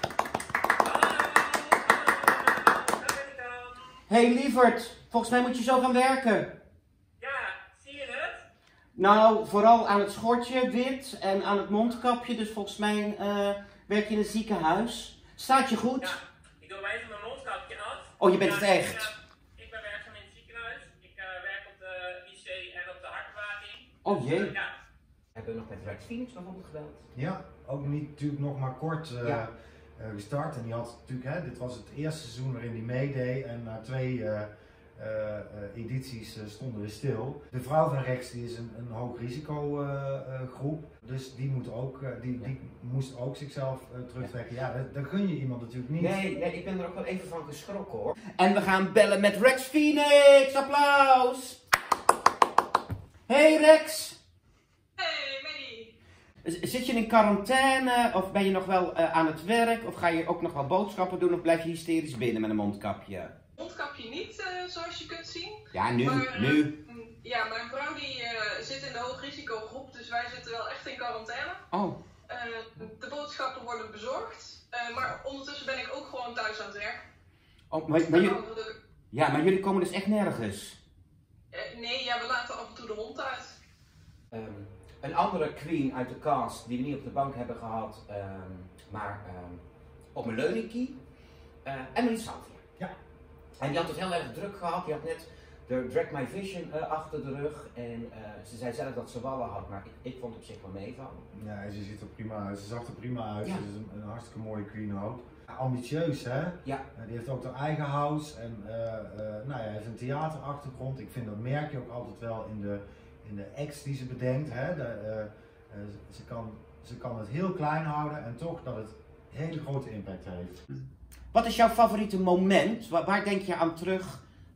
Hey lieverd, volgens mij moet je zo gaan werken. Ja, zie je het? Nou, vooral aan het schortje, wit, en aan het mondkapje. Dus volgens mij uh, werk je in een ziekenhuis. Staat je goed? Ja, ik doe even mijn mondkapje af. Oh, je bent Ja, het echt. Ik, uh, ik ben werkzaam in het ziekenhuis. Ik uh, werk op de I C en op de hartbewaking. Oh jee. Ja. Hebben we nog met Rex Phoenix bijvoorbeeld gebeld? Ja, ook niet natuurlijk nog maar kort uh, Ja. uh, gestart. En die had natuurlijk, hè, dit was het eerste seizoen waarin hij meedeed. En na twee uh, uh, uh, edities uh, stonden we stil. De vrouw van Rex die is een, een hoog risico uh, uh, groep. Dus die, moet ook, uh, die, die moest ook zichzelf uh, terugtrekken. Ja, dat, dat gun je iemand natuurlijk niet. Nee, nee, ik ben er ook wel even van geschrokken hoor. En we gaan bellen met Rex Phoenix. Applaus! Hey Rex! Hey, Maggie! Z- Zit je in quarantaine of ben je nog wel uh, aan het werk? Of ga je ook nog wel boodschappen doen of blijf je hysterisch binnen met een mondkapje? Mondkapje niet, uh, zoals je kunt zien. Ja, nu, maar, uh, nu. Ja, mijn vrouw die uh, zit in de hoogrisicogroep, dus wij zitten wel echt in quarantaine. Oh. Uh, de boodschappen worden bezorgd, uh, maar ondertussen ben ik ook gewoon thuis aan het werk. Oh, maar, maar jullie, De, ja, maar jullie komen dus echt nergens? uh, nee, ja, we laten af en toe de hond uit. Um, een andere queen uit de cast die we niet op de bank hebben gehad, um, maar um, op mijn leuningkie, uh, Emily Salvia. Ja. En die had het heel erg druk gehad, die had net de Drag My Vision uh, achter de rug en uh, ze zei zelf dat ze wallen had, maar ik, ik vond op zich wel meevallen. Ja, ze ziet er prima uit. Ze zag er prima uit. Ja. Ze is een, een hartstikke mooie queen ook. Ambitieus, hè? Ja. Uh, die heeft ook haar eigen house en uh, uh, nou ja, heeft een theaterachtergrond. Ik vind dat merk je ook altijd wel in de, in de acts die ze bedenkt. Hè? De, uh, uh, ze, kan, ze kan het heel klein houden en toch dat het hele grote impact heeft. Wat is jouw favoriete moment? Waar, waar denk je aan terug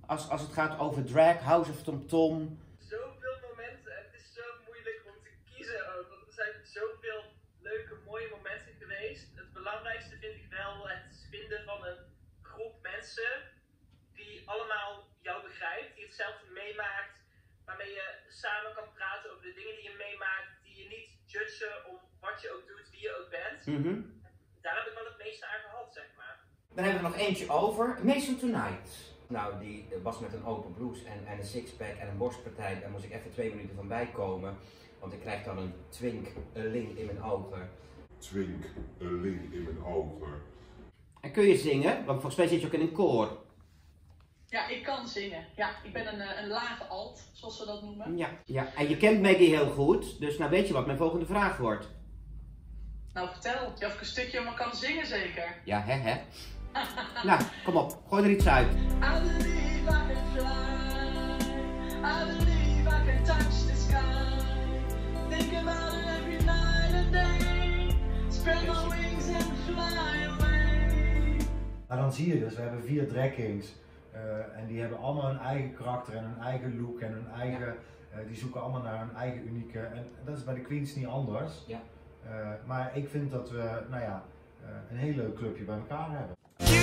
als, als het gaat over drag, House of Tom Tom? Zoveel momenten, het is zo moeilijk om te kiezen ook, want er zijn zoveel leuke, mooie momenten geweest. Het belangrijkste vind ik wel het vinden van een groep mensen die allemaal jou begrijpt, die hetzelfde meemaakt, waarmee je samen kan praten over de dingen die je meemaakt, die je niet judgen om wat je ook doet, wie je ook bent. Mm-hmm. Daar heb ik wel het meeste aan gehad, zeg maar. Dan hebben we nog eentje over. Mason Tonight. Nou, die was met een open blouse en, en een sixpack en een borstpartij. Daar moest ik even twee minuten van bijkomen. Want ik krijg dan een twink, een ling in mijn ogen. Twink, een ling in mijn ogen. En kun je zingen? Want volgens mij zit je ook in een koor. Ja, ik kan zingen. Ja, ik ben een, een lage alt, zoals ze dat noemen. Ja, ja. En je kent Maggie heel goed. Dus nou weet je wat mijn volgende vraag wordt. Nou, vertel. Je hebt een stukje maar kan zingen zeker. Ja, hè, hè. Nou, kom op. Gooi er iets uit. I believe I can fly. I believe I can touch the sky. Think about it every night and day. Spread my wings and fly away. Maar dan zie je dus, we hebben vier drag kings. Uh, en die hebben allemaal hun eigen karakter en hun eigen look en hun eigen... Uh, die zoeken allemaal naar hun eigen unieke... En dat is bij de queens niet anders. Ja. Uh, maar ik vind dat we, nou ja, uh, een heel leuk clubje bij elkaar hebben.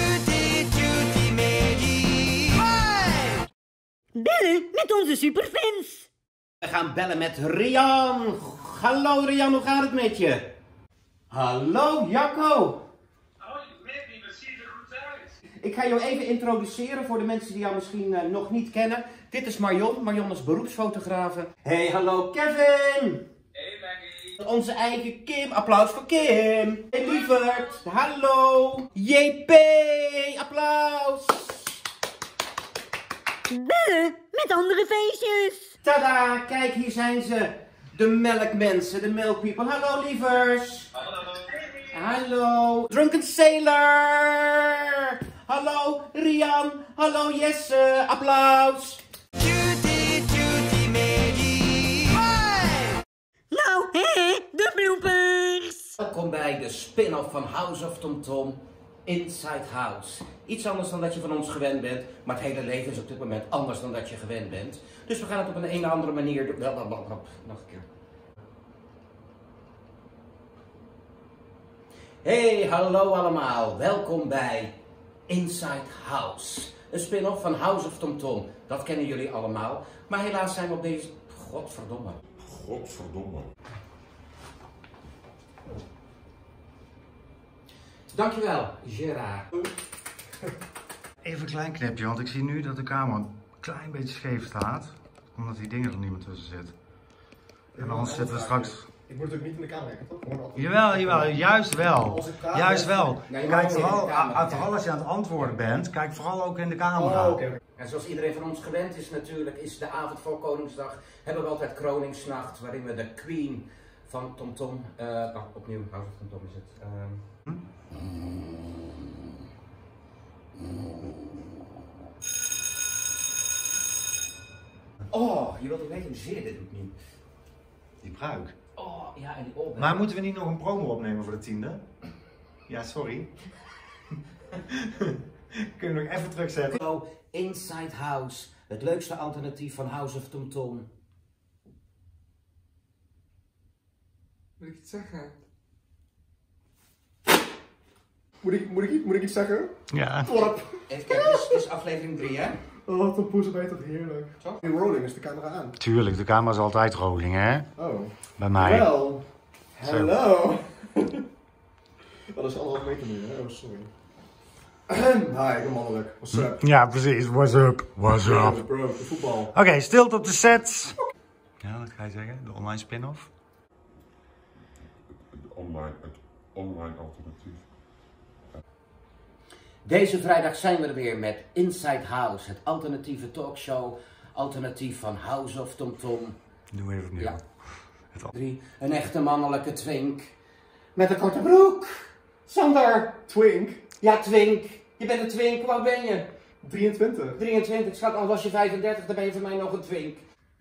Bellen met onze superfans. We gaan bellen met Rian. Hallo Rian, hoe gaat het met je? Hallo Jacco. Hoi, Maggie, dat ziet er goed uit. Ik ga jou even introduceren voor de mensen die jou misschien uh, nog niet kennen. Dit is Marion. Marion is beroepsfotografe. Hey, hallo Kevin. Hey Maggie. Onze eigen Kim. Applaus voor Kim. Hey lieverd. Hallo. J P. Applaus. Bellen met andere feestjes. Tada, kijk hier zijn ze. De melkmensen, de milk people. Hallo lievers. Hallo. Hallo. Drunken Sailor. Hallo Rian. Hallo Jesse. Applaus. Nou, hé, de bloopers. Welkom bij de spin-off van House of Tom Tom, Inside House. Iets anders dan dat je van ons gewend bent, maar het hele leven is op dit moment anders dan dat je gewend bent. Dus we gaan het op een, een of andere manier doen. Nog een keer. Hey, hallo allemaal. Welkom bij Inside House. Een spin-off van House of Tom Tom. Dat kennen jullie allemaal. Maar helaas zijn we op deze... Godverdomme. Godverdomme. Dankjewel, Gerard. Even een klein knipje, want ik zie nu dat de camera een klein beetje scheef staat. Omdat die dingen er niet meer tussen zitten. En anders zitten we straks... Ik moet natuurlijk niet in de camera kijken, toch? Gewoon altijd... Jawel, jawel, juist wel. Juist wel. Kijk vooral, vooral als je aan het antwoorden bent, kijk vooral ook in de camera. Oh, okay. En zoals iedereen van ons gewend is natuurlijk, is de avond voor Koningsdag, hebben we altijd Kroningsnacht, waarin we de Queen van Tom Tom, uh, oh, opnieuw, House of Tom Tom is het. Um... Hm? Oh, je wilt ook weten hoe zeer dit doet nu. Die pruik. Oh, ja, en die op. Maar moeten we niet nog een promo opnemen voor de tiende? Ja, sorry. Kun je nog even terugzetten? Hallo, Inside House. Het leukste alternatief van House of Tom Tom. Moet ik iets zeggen? Moet ik, moet ik, moet ik iets zeggen? Ja. Klap. Even kijken, dit is, is aflevering drie, hè? Oh, Tom Poes, ben je toch heerlijk. Zo? In rolling is de camera aan. Tuurlijk, de camera is altijd rolling, hè? Oh. Bij mij. Wel. Hallo. Dat is anderhalf meter nu, hè? Oh, sorry. Hi, ik ben mannelijk. What's up? Ja, precies. What's up? What's Bro, up? bro, de voetbal. Oké, okay, stilte op de set. Ja, wat ga je zeggen? De online spin-off? Online, het online alternatief. Deze vrijdag zijn we er weer met Inside House, het alternatieve talkshow, alternatief van House of Tom Tom. Doe even opnieuw. Ja. Drie, een echte mannelijke twink. Met een korte broek. Sander. Twink? Ja, twink. Je bent een twink, hoe oud ben je? drieëntwintig. drieëntwintig, schat, al was je vijfendertig, dan ben je voor mij nog een twink.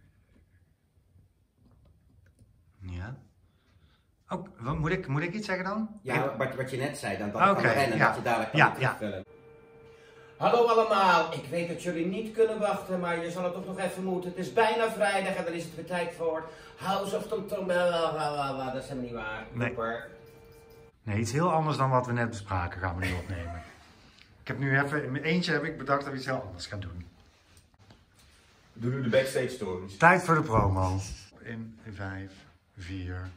Ja. Oh, wat, moet, ik, moet ik iets zeggen dan? Ja, wat, wat je net zei, dan, dan okay, kan je rennen, ja. dat je dadelijk kan ja, terugvullen. ja. Hallo allemaal, ik weet dat jullie niet kunnen wachten, maar je zal het toch nog even moeten. Het is bijna vrijdag en dan is het weer tijd voor House of Tom Tom. Dat is helemaal niet waar. Nee. Super. Nee, iets heel anders dan wat we net bespraken gaan we nu opnemen. Ik heb nu even, in mijn eentje heb ik bedacht dat we iets heel anders gaan doen. We doen nu de backstage stories. Tijd voor de promo. In vijf, vier.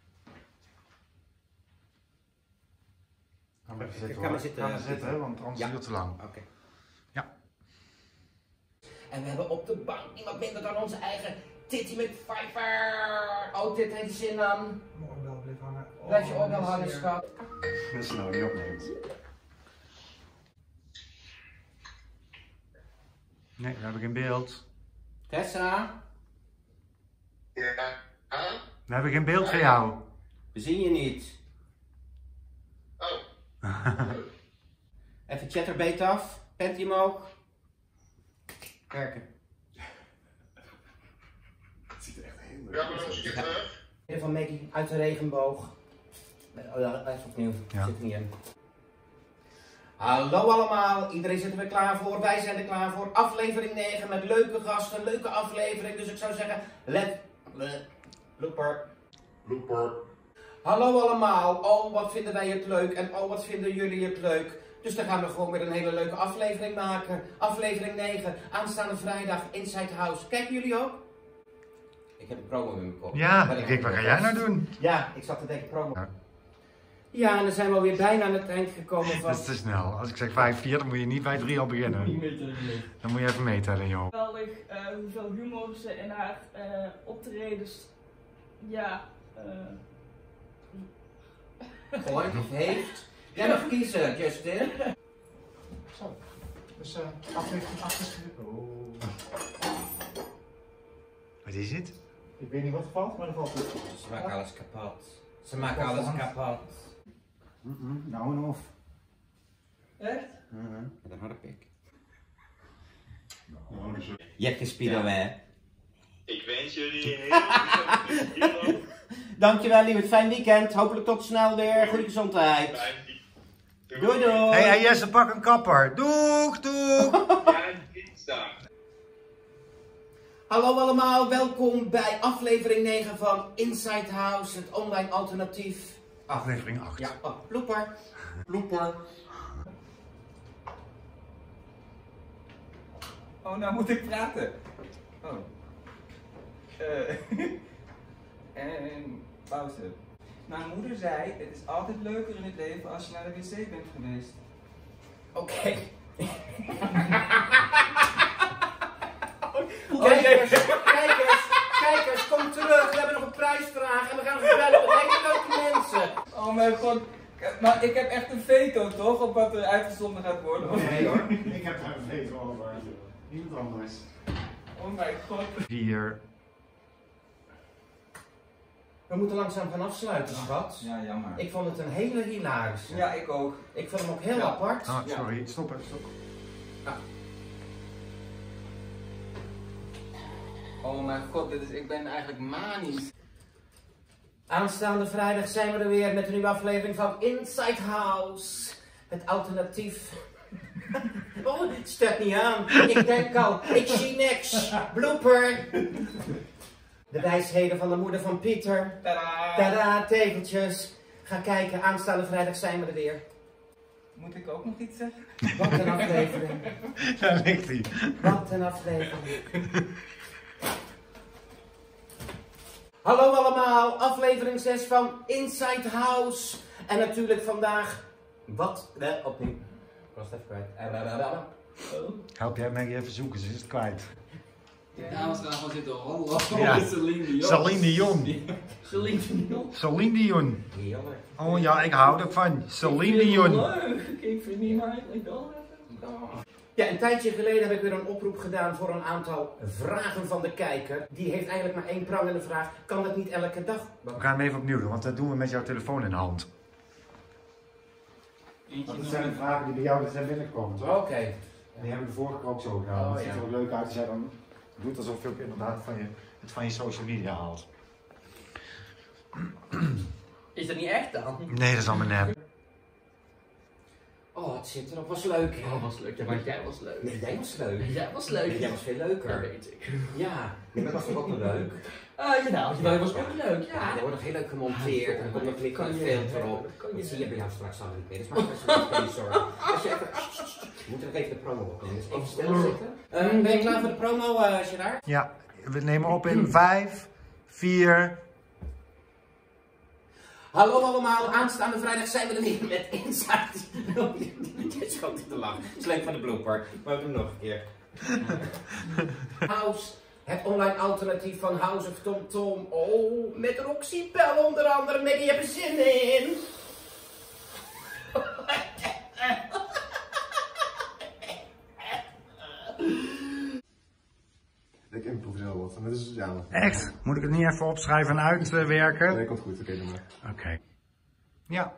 Ga maar zitten, Ga maar zitten, Ga maar zitten, want anders ja. duurt het te lang. Oké. Okay. Ja. En we hebben op de bank niemand minder dan onze eigen Titty McPfeiffer. Oh, dit heeft zin aan. Mijn oorbel blijft hangen. Oh, Blijf je oorbel hangen, schat. Dat is nou niet opneemt. Nee, we hebben geen beeld. Tessa? Ja. We hebben geen beeld van jou. We zien je niet. Oh. Even chatterbait af. Panty omhoog. Werken. Het ziet er echt heel leuk uit. Ja, maar nog eens een keer terug. Even van Maggie uit de regenboog. Oh ja, even opnieuw. Ja. Zit er niet in. Hallo allemaal, iedereen zit er weer klaar voor. Wij zijn er klaar voor. Aflevering negen met leuke gasten, leuke aflevering. Dus ik zou zeggen, let, let, looper. Looper. Hallo allemaal, oh wat vinden wij het leuk en oh wat vinden jullie het leuk. Dus dan gaan we gewoon weer een hele leuke aflevering maken. Aflevering negen, aanstaande vrijdag, Inside House. Kijken jullie ook? Ik heb een promo in mijn kop. Ja, ik denk, wat ga jij nou doen? Ja, ik zat te denken promo. Ja. Ja, en dan zijn we alweer bijna aan het eind gekomen van... Dat is te snel. Als ik zeg vijf vier, dan moet je niet bij drie al beginnen. Dan moet je even meetellen, joh. Geweldig uh, hoeveel humor ze in haar uh, optredens, ja, uh... Gehoord of heeft. Jij mag kiezen, Justin. Zo. Dus uh, aflevering acht is gelukt. Oh. Wat is het? Ik weet niet wat er valt, maar er valt het. Ze maken alles kapot. Ze maken alles kapot. Mm -mm, nou en of. Echt? Mm -hmm. Met een harde pik. Nou, dus, Je hebt geen speedo, hè? Ik wens jullie heel veel. Dankjewel, lieve. Fijn weekend. Hopelijk tot snel weer. Goede gezondheid. Doei, doei. Hé, hey, hey, Jesse, pak een kapper. Doeg, doeg. Ja, dinsdag. Hallo allemaal, welkom bij aflevering negen van Inside House, het online alternatief. Aflevering acht. Ja, oh, blooper. Looper. Oh, nou moet ik praten. Oh. Uh, en pauze. Mijn moeder zei, het is altijd leuker in het leven als je naar de wc bent geweest. Oké. Okay. Kijkers, kijkers, kijkers, kom terug. We hebben nog een prijsvraag en we gaan gebruiken met hele leuke mensen. Oh mijn god. Maar ik heb echt een veto toch, op wat er uitgezonden gaat worden? Nee hoor, ik heb daar een veto over. Niemand anders. Oh mijn god. Vier. We moeten langzaam gaan afsluiten, schat. Ja, jammer. Ik vond het een hele hilarische. Ja, ik ook. Ik vond hem ook heel ja. apart. Oh, sorry, ja. Stop even, stop. Ja. Oh mijn god, dit is, ik ben eigenlijk manisch. Aanstaande vrijdag zijn we er weer met een nieuwe aflevering van Inside House. Het alternatief. Oh, het staat niet aan. Ik denk al, ik zie niks. Blooper. De wijsheden van de moeder van Pieter. Tadaa. Tadaa, tegeltjes. Ga kijken, aanstaande vrijdag zijn we er weer. Moet ik ook nog iets zeggen? Wat een aflevering. Daar ligt hij. Wat een aflevering. Hallo allemaal, aflevering zes van Inside House. En natuurlijk vandaag, wat, de, opnieuw. Ik was het even kwijt. Help jij Maggie even zoeken, ze is het kwijt. Die dames gaan gewoon zitten rollen. Ja. Celine Dion. Celine Dion. Celine Dion. Celine Dion. Heerlijk. Oh ja, ik hou ervan. Celine Dion. Leuk, ik vind die eigenlijk wel. Ja, een tijdje geleden heb ik weer een oproep gedaan voor een aantal vragen van de kijker. Die heeft eigenlijk maar één prangende vraag. Kan dat niet elke dag? We gaan hem even opnieuw doen, want dat doen we met jouw telefoon in de hand. Dat zijn de vragen die bij jou zijn binnengekomen, toch? Oké. Okay. En die hebben we de vorige keer ook zo gedaan. Oh, dat ja. ziet er ook leuk uit als jij dan Doe alsof je ook inderdaad van je, het van je social media haalt. Is dat niet echt dan? Nee, dat is allemaal nep. Oh, het zit erop. Was leuk, hè? Oh, was leuk. Ja, maar jij was leuk. Nee, jij was leuk. Jij was leuk. Nee, jij was veel leuker. Dat weet ik. Ja, maar dat was toch ook wel leuk? Ah, jawel, jawel, was ook leuk. Ja, er wordt nog heel leuk gemonteerd. En er komt nog een Kan je- filter op. kan je- Dat zie je bij jou straks al niet meer. Dus maak er geen zorgen. Als je even... We moeten nog even de promo opnemen. Dus even stil zitten. Uh, ben je klaar voor de promo, uh, Gerard? Ja, we nemen op in vijf, vier... Hallo allemaal, aanstaande vrijdag zijn we er weer met Inside. Dit is gewoon te lang. Het is leuk van de blooper, maar we doen nog een keer. House, het online alternatief van House of Tom Tom. Oh, met Roxy Bell onder andere. Maggie, je hebt er zin in. Ik improviseer wat. Maar dat is, ja. Echt? Moet ik het niet even opschrijven en uitwerken? Nee, komt goed. Oké, doe maar. Oké. Okay. Ja.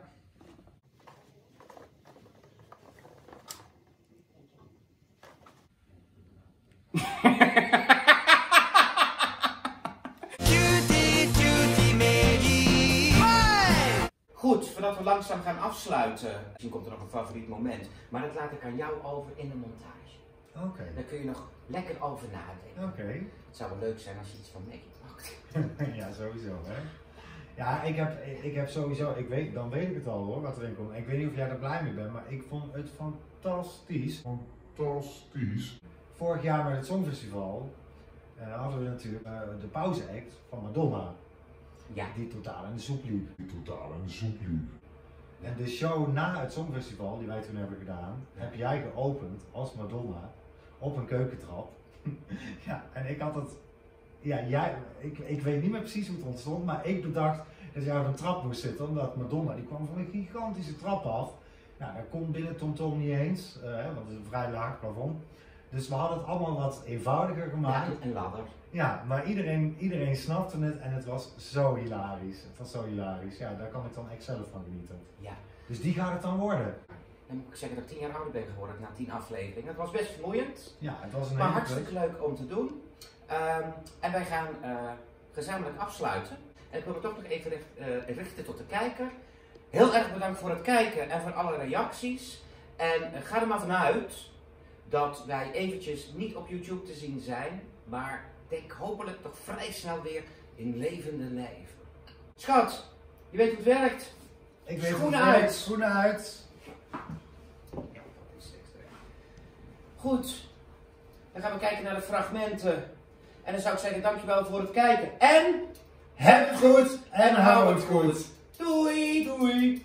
Goed, voordat we langzaam gaan afsluiten. Misschien komt er nog een favoriet moment. Maar dat laat ik aan jou over in de montage. Oké. Okay. Daar kun je nog lekker over nadenken. Oké. Okay. Het zou wel leuk zijn als je iets van Maggie pakt. Ja, sowieso hè. Ja, ik heb, ik heb sowieso, ik weet, dan weet ik het al hoor, wat erin komt. Ik weet niet of jij er blij mee bent, maar ik vond het fantastisch. Fantastisch. Vorig jaar met het Songfestival uh, hadden we natuurlijk uh, de pauzeact van Madonna. Ja. Die totaal in de soep liep. Die totaal in de soep liep. En de show na het Songfestival, die wij toen hebben gedaan, ja. heb jij geopend als Madonna op een keukentrap. Ja, en ik had het, ja, jij, ik, ik weet niet meer precies hoe het ontstond, maar ik bedacht dat jij op een trap moest zitten, omdat Madonna, die kwam van een gigantische trap af. Nou, dat kon binnen Tom Tom niet eens, uh, want het is een vrij laag plafond. Dus we hadden het allemaal wat eenvoudiger gemaakt. Ja, en ladder. Ja, maar iedereen, iedereen snapte het en het was zo hilarisch. Het was zo hilarisch. Ja, daar kan ik dan echt zelf van genieten. Ja. Dus die gaat het dan worden. Dan moet ik zeggen dat ik tien jaar ouder ben geworden na tien afleveringen. Het was best vermoeiend. Ja, het was een maar hele hartstikke leuk om te doen. Um, en wij gaan uh, gezamenlijk afsluiten. En ik wil me toch nog even richt, uh, richten tot de kijker. Heel erg bedankt voor het kijken en voor alle reacties. En uh, ga er maar vanuit dat wij eventjes niet op YouTube te zien zijn, maar denk hopelijk toch vrij snel weer in levende lijven. Schat, je weet hoe het werkt. Ik weet Schoenen hoe het uit. werkt. Schoenen uit. Ja, dat is extra. Goed, dan gaan we kijken naar de fragmenten. En dan zou ik zeggen, dankjewel voor het kijken. En heb het goed en hou het goed. Doei, doei.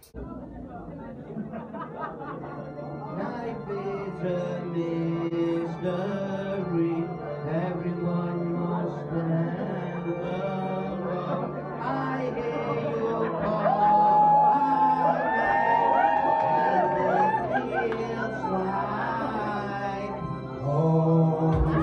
Mystery, everyone must have a love. I hear you call and it feels like home.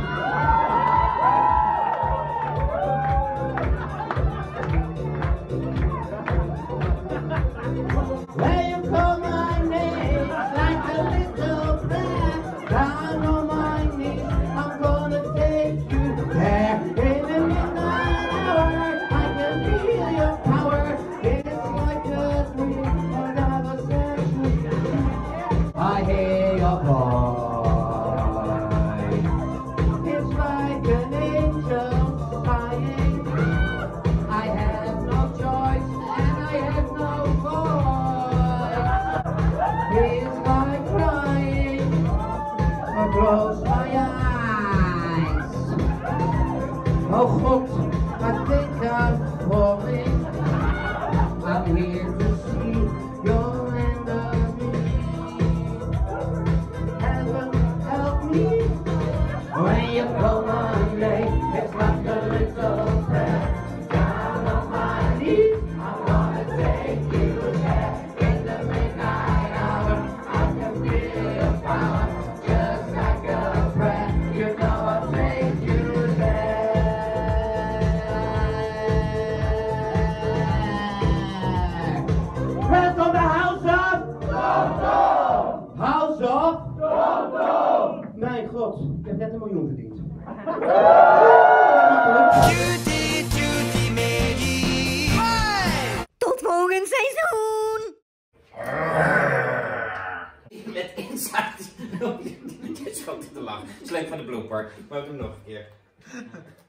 Where you call my name like a little brat. Down on my knees, I'm gonna take you there. In the midnight hour, I can feel your power. It's like a dream, another century. I hear your voice. It's like an angel sighing. I have no choice and I have no voice. It's like crying. I close my eyes. Oh God, I think I'm falling. I'm here to see your end of me. Heaven help me. When you call my name, it's like a little prayer. Down on my knees, I'm gonna take you there. In the midnight hour, I can feel your power. Just like a prayer, you know I'll take you there. Press on the house of Tom Tom. House of Tom Tom. Mijn god, ik heb net een miljoen verdiend. Tot volgend seizoen! mag. Het is leuk van de blooper. Maar ook hem nog een keer.